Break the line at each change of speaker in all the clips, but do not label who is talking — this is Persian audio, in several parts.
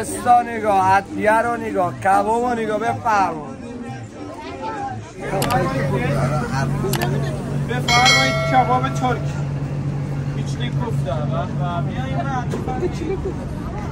تستا نگاه، عطیه رو نگاه، کباب رو نگاه، بفرمایید
بفرمایید کباب ترک میچلی کوفته و بیاییم میچلی کوفته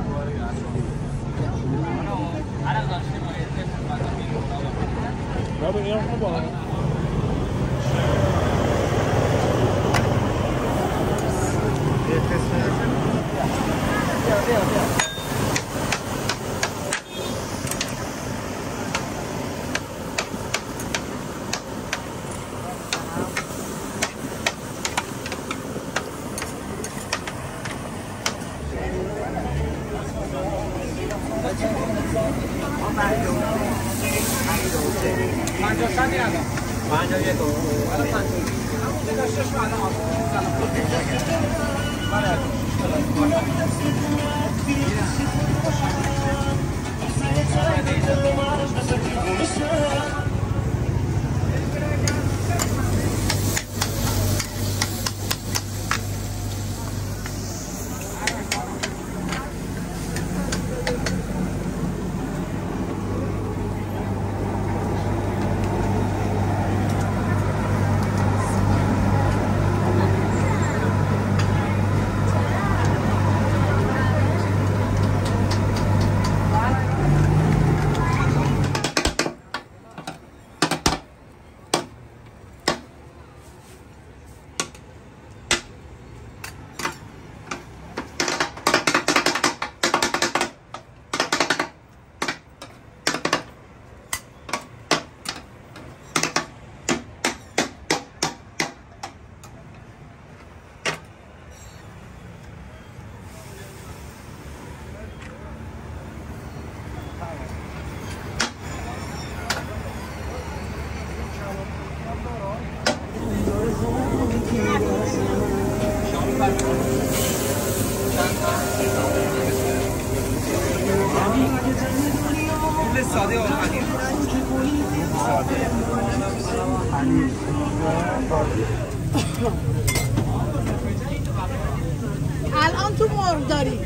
الان تو مرغ داری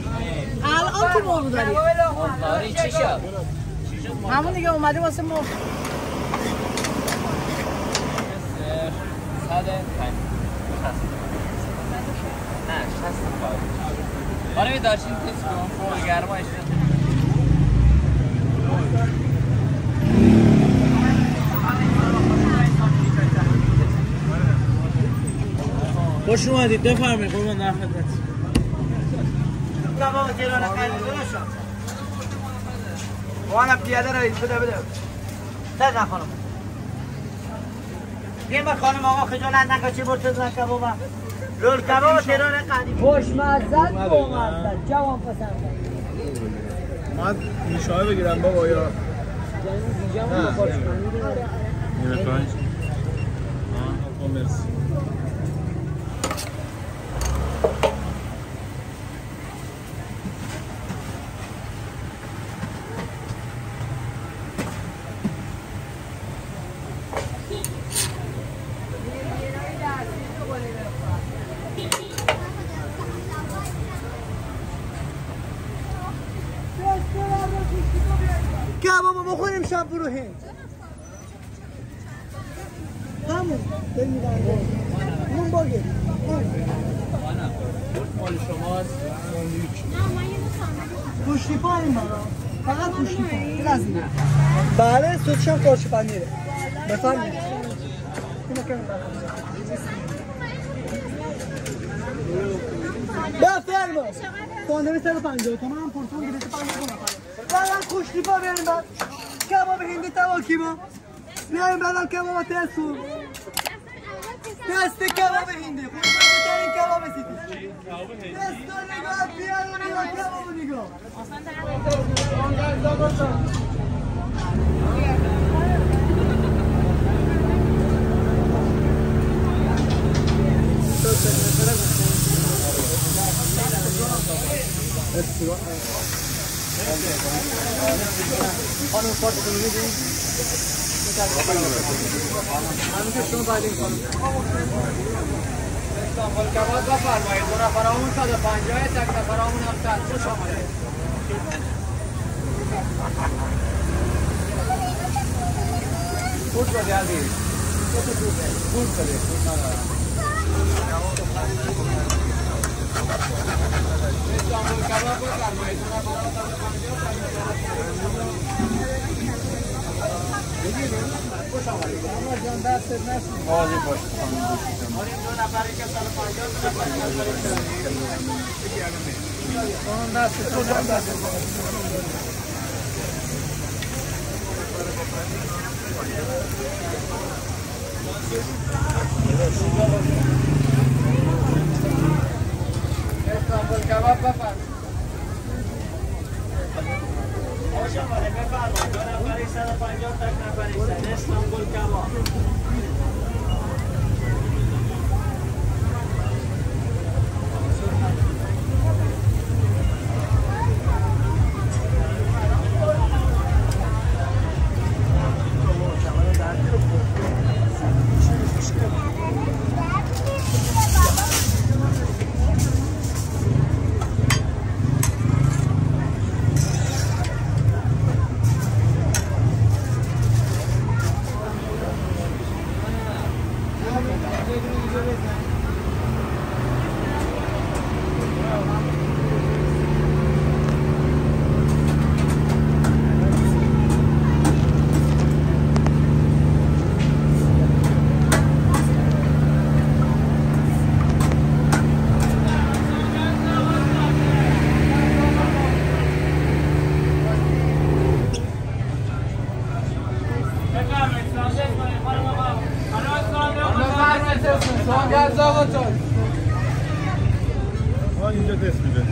داری چی شد؟
همون دیگه اومده واسه مرغ
آره داشتیم تست کنم فول گرمایش
خوش اومدید بفرمایید قربان در خدمت
بابا تهران قلبی نشون وانا پیاده رئیس بده
نه خانم بیم با خانم آقا خجالت نکن چه برتز کبابا رول کباب تهران قدیم
خوشمزد خوشمزد جوان پسند
من میشاه بگیرم بابا یا مرسی
کبابو بخوریم شب برو هند همون اون باگه
مال شماست
گوشتی پا این برا فقط گوشتی پا لازم بله سوتش هم قرچ پنیره بفرمایید بفرمایید ساندویچ 150 تومن هم پورتون 250 تومن فقط گوشتی پا بیاریم بعد کباب هندی تواکی با بیاریم بعدم کباب تستو دست کباب هندی خوشمزه‌ترین کباب سیتی دستو نگاه بیار و نگاه کباب نگاه خانم پارتون میدیم همینجا شما بعدین خانم استانبول کباب بفرمایید دو نفرامون 150 تک نفرامون هم 100 خوش آمدید
Furt vagy elvész. Furt felé, furt nála.
اینجا دست میده.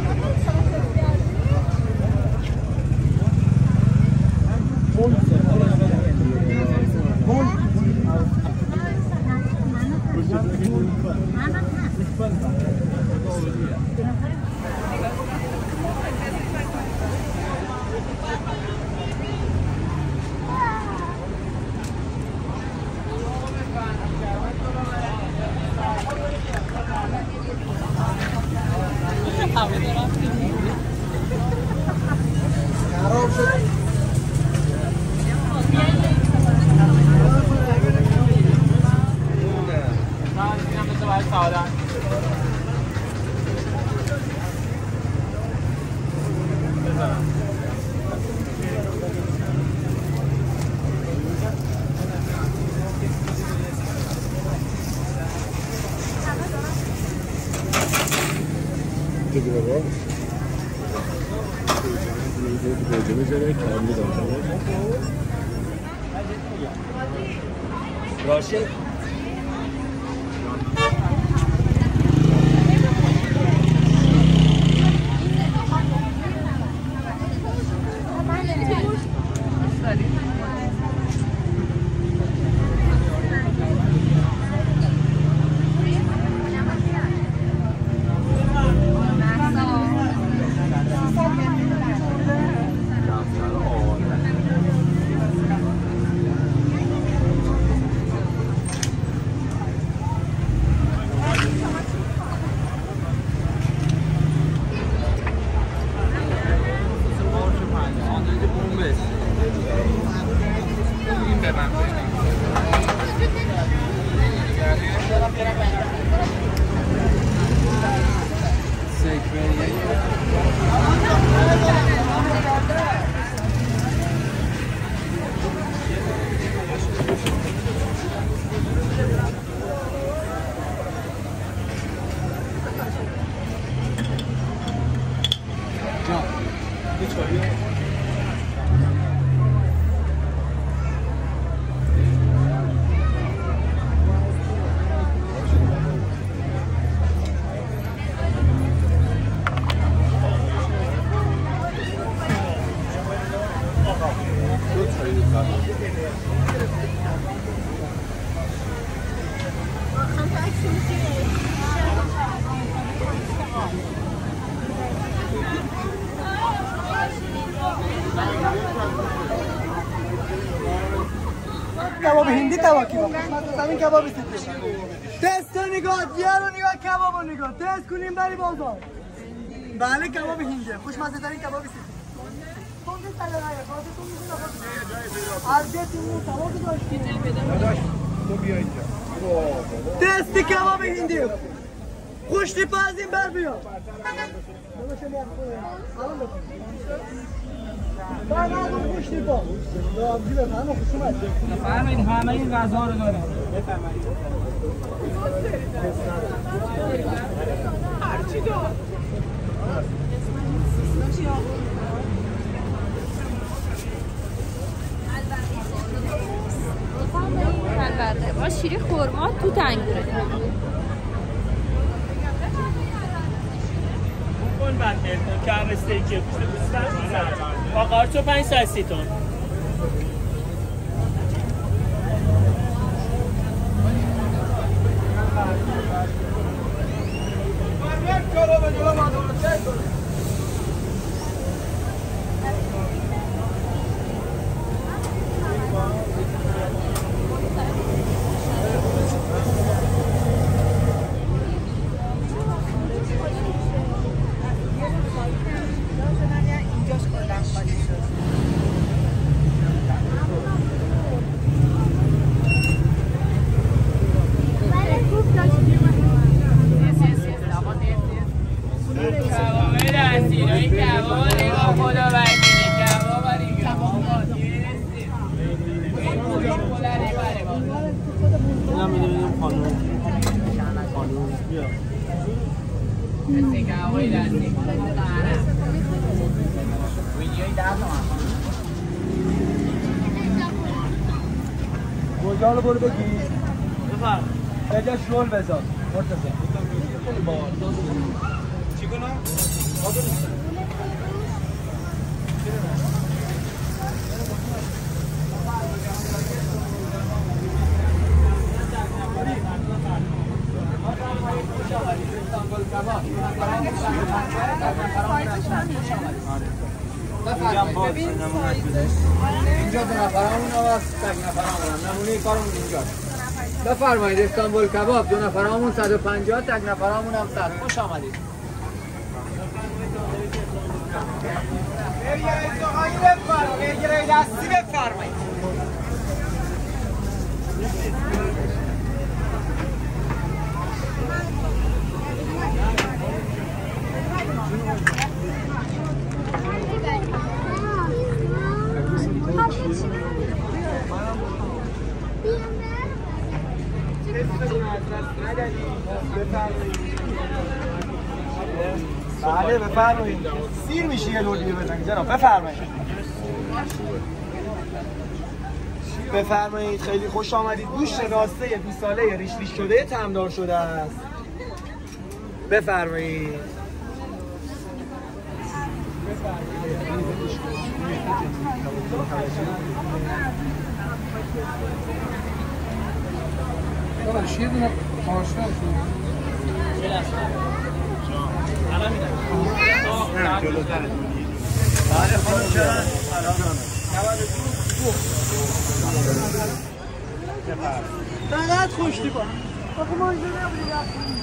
راشد
کباب هندی تواکی با همین کباب سیتی تست نگاه دیار رو نگاه کباب رو نگاه تست کنیم بری بازار بله کباب هندیه خوشمزه ترین کباب سیخ تونده سلام خاطر تو میگم از تیم کباب داشتیم
داداش تو بیا اینجا
دستی کباب هندی خوش تیپا از این بر بیا فقط اون خوش تیپا رابطی بفهم خوش اومد
بفرمایید همه این غذا رو دارم بفرمایید هرچی دار
البته با شیر خرما تو تنگوره
کن بنده کن که استیکی گوشت گوسفند می‌زنه با قارچ و 5 تا 30 تن
گوجه رو برو بگیر بفرم بجاش رول بذار مرتضی
چی کنم؟
اینجا دو نفرامون هست تک نفرامون نمونه کارمون اینجا بفرمایید استانبول کباب دو نفرامون 150 تک نفرامون هم 100 خوش آمدید
برگره دستی بفرمایید
بله بفرمایید سیر میشه یه لور دیگه بزنید جناب بفرمایید بفرمایید خیلی خوش آمدید گوشت راسته 20 ساله ریش ریش شده طعمدار شده است بفرمایید
یه دونه آشنا شد
نه جلوتر بله خانم چرا
فقط خوشتی با آخه ما اینجا نبودی رفتیم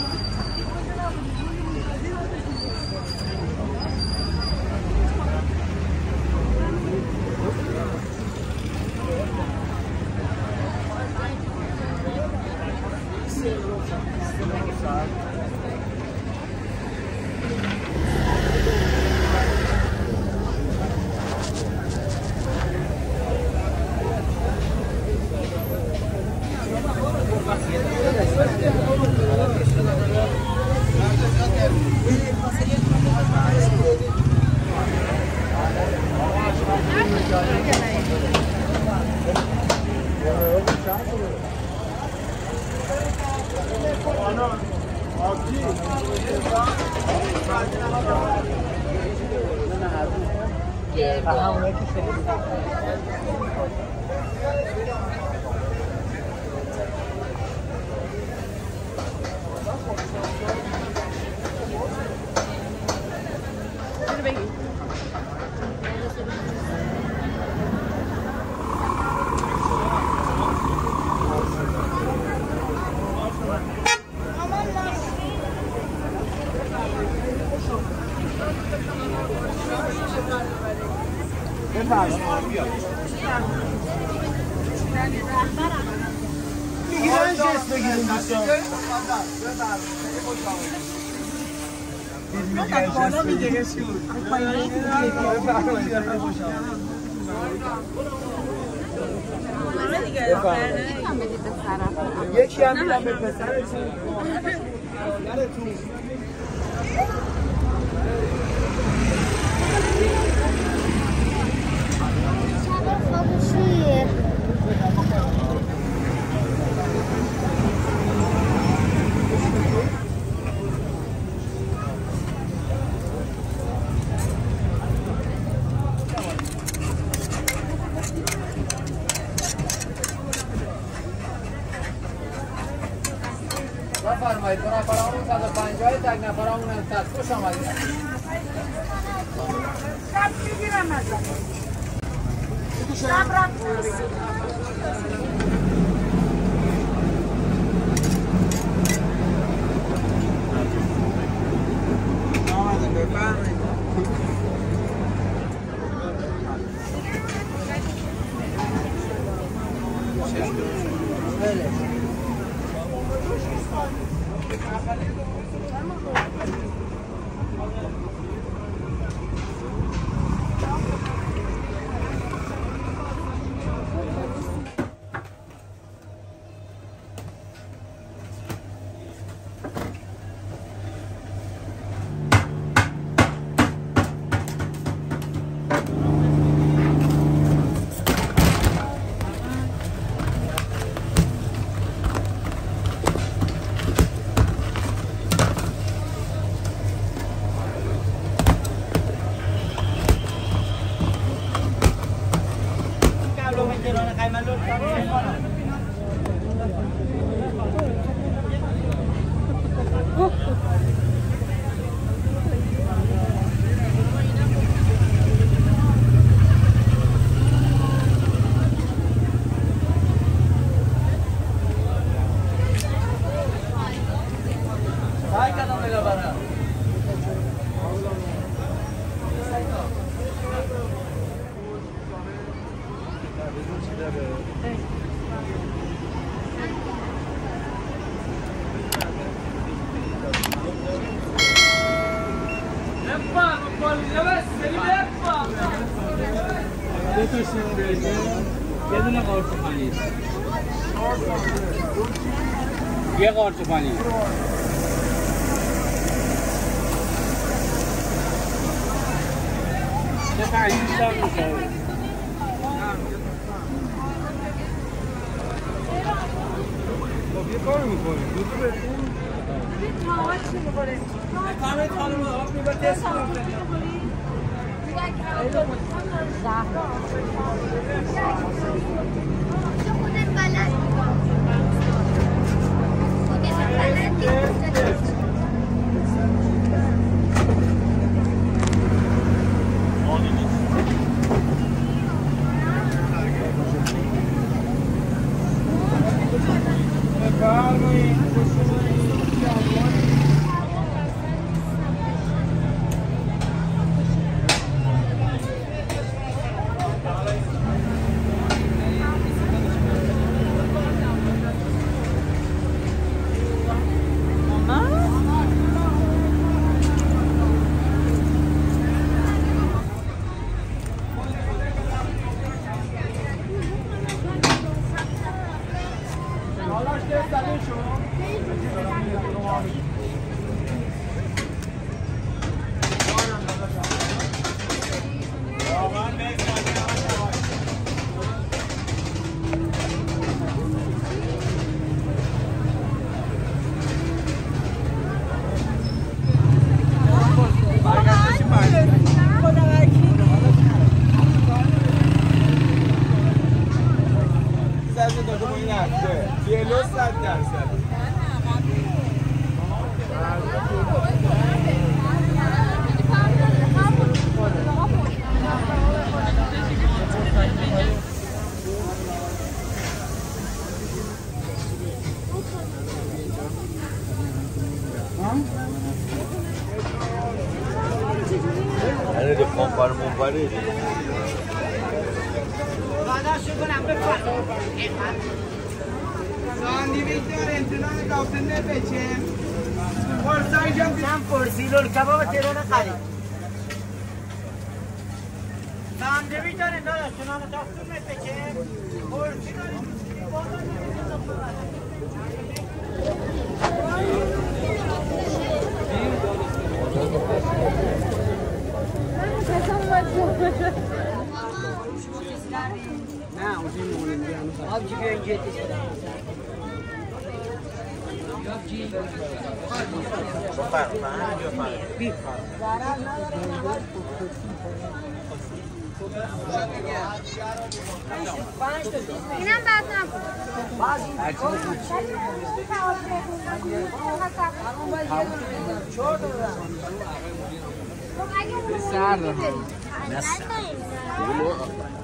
میگیرن جست بگیریم دوستان بالا میگه یکی هم میدم به پسرتون
بفرمایید دو نفرامون 150 تک نفرامون هم 100 خوش آمدید
شب میگیرم ازم شب رفت
بدون قارچ پنیر یه قارچ پنیر چه پنیر بیشتر میشه
یه کار میکنیم دوتو بهتون
تاها چی میخوره؟
همه خانم ها میبا تست
Hani de pompar pompar değil.
میکنم بفرمایید.
ساندویچ داره امتنان کافتن بچم پرسای جم
چند پرسیلو کباب تهران خرید ساندویچ داره داداش چنان کافتن بچم پرسی داریم نه اونجا میمونیم آبجی بیا اینجا
اینم بعد نبود.
سر